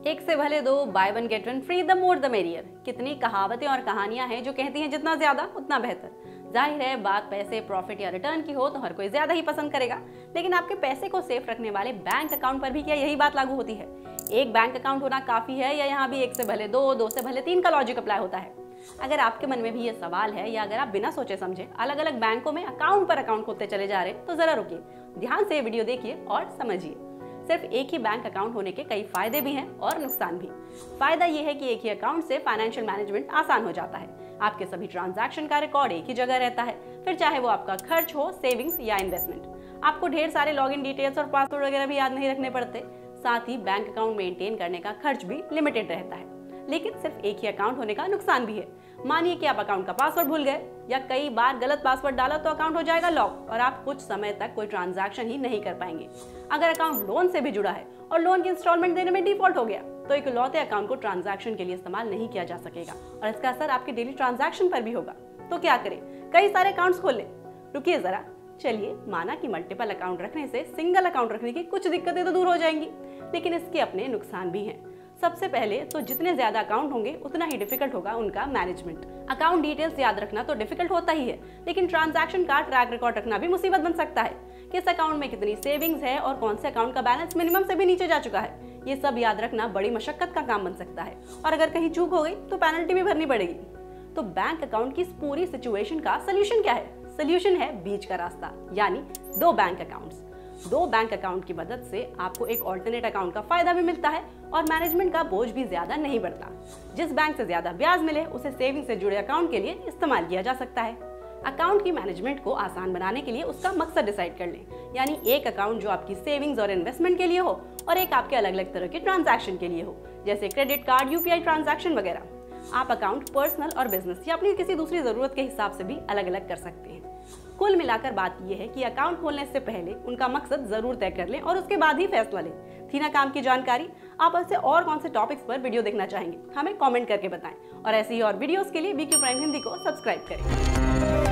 एक से भले दो, buy one get one free, the more the merrier. कितनी कहावतें और कहानियां हैं जो कहती हैं जितना ज्यादा उतना बेहतर। जाहिर है बात पैसे, प्रॉफिट या रिटर्न की हो तो हर कोई ज्यादा ही पसंद करेगा, लेकिन आपके पैसे को सेफ रखने वाले बैंक अकाउंट पर भी क्या यही बात लागू होती है? एक बैंक अकाउंट होना काफी है या यहाँ भी एक से भले दो, दो से भले तीन का लॉजिक अप्लाई होता है? अगर आपके मन में भी ये सवाल है या अगर आप बिना सोचे समझे अलग अलग बैंकों में अकाउंट पर अकाउंट खोलते चले जा रहे हैं तो जरा रुकिए, ध्यान से ये वीडियो देखिए और समझिए। सिर्फ एक ही बैंक अकाउंट होने के कई फायदे भी हैं और नुकसान भी। फायदा ये है कि एक ही अकाउंट से फाइनेंशियल मैनेजमेंट आसान हो जाता है। आपके सभी ट्रांजैक्शन का रिकॉर्ड एक ही जगह रहता है, फिर चाहे वो आपका खर्च हो, सेविंग्स या इन्वेस्टमेंट। आपको ढेर सारे लॉगिन डिटेल्स और पासवर्ड वगैरह भी याद नहीं रखने पड़ते। साथ ही बैंक अकाउंट मेंटेन करने का खर्च भी लिमिटेड रहता है। लेकिन सिर्फ एक ही अकाउंट होने का नुकसान भी है। मानिए कि आप अकाउंट का पासवर्ड भूल गए या कई बार गलत पासवर्ड डाला तो अकाउंट हो जाएगा लॉक और आप कुछ समय तक कोई ट्रांजैक्शन ही नहीं कर पाएंगे। अगर अकाउंट लोन से भी जुड़ा है और लोन की इंस्टॉलमेंट देने में डिफॉल्ट हो गया तो इकलौते अकाउंट को ट्रांजैक्शन के लिए इस्तेमाल नहीं किया जा सकेगा और इसका असर आपके डेली ट्रांजैक्शन पर भी होगा। तो क्या करें? कई सारे अकाउंट्स खोल लें। रुकिए जरा, चलिए माना कि मल्टीपल अकाउंट रखने से सिंगल अकाउंट रखने की कुछ दिक्कतें तो दूर हो जाएंगी, लेकिन इसके अपने नुकसान भी हैं। सबसे पहले तो जितने ज्यादा अकाउंट होंगे उतना ही डिफिकल्ट होगा उनका मैनेजमेंट। अकाउंट डिटेल्स याद रखना तो डिफिकल्ट होता ही है, लेकिन ट्रांजैक्शन का ट्रैक रिकॉर्ड रखना भी मुसीबत बन सकता है। किस अकाउंट में कितनी सेविंग्स है और कौन से अकाउंट का बैलेंस मिनिमम से भी नीचे जा चुका है, ये सब याद रखना बड़ी मशक्कत का काम बन सकता है और अगर कहीं चूक हो गई तो पेनल्टी भी भरनी पड़ेगी। तो बैंक अकाउंट की इस पूरी सिचुएशन का सोल्यूशन क्या है? सोल्यूशन है बीच का रास्ता, यानी दो बैंक अकाउंट्स। दो बैंक अकाउंट की मदद से आपको एक ऑल्टरनेट अकाउंट का फायदा भी मिलता है और मैनेजमेंट का बोझ भी ज्यादा नहीं बढ़ता। जिस बैंक से ज्यादा ब्याज मिले उसे सेविंग से जुड़े अकाउंट के लिए इस्तेमाल किया जा सकता है। अकाउंट की मैनेजमेंट को आसान बनाने के लिए उसका मकसद डिसाइड कर लें, यानी एक अकाउंट जो आपकी सेविंग्स और इन्वेस्टमेंट के लिए हो और एक आपके अलग अलग तरह के ट्रांजैक्शन के लिए हो, जैसे क्रेडिट कार्ड, यूपीआई ट्रांजैक्शन वगैरह। आप अकाउंट पर्सनल और बिजनेस या अपनी किसी दूसरी जरूरत के हिसाब से भी अलग अलग कर सकते हैं। कुल मिलाकर बात यह है कि अकाउंट खोलने से पहले उनका मकसद जरूर तय कर लें और उसके बाद ही फैसला लें। थी ना काम की जानकारी? आप ऐसे और कौन से टॉपिक्स पर वीडियो देखना चाहेंगे हमें कमेंट करके बताएं और ऐसी ही और वीडियोस के लिए BQ प्राइम हिंदी को सब्सक्राइब करें।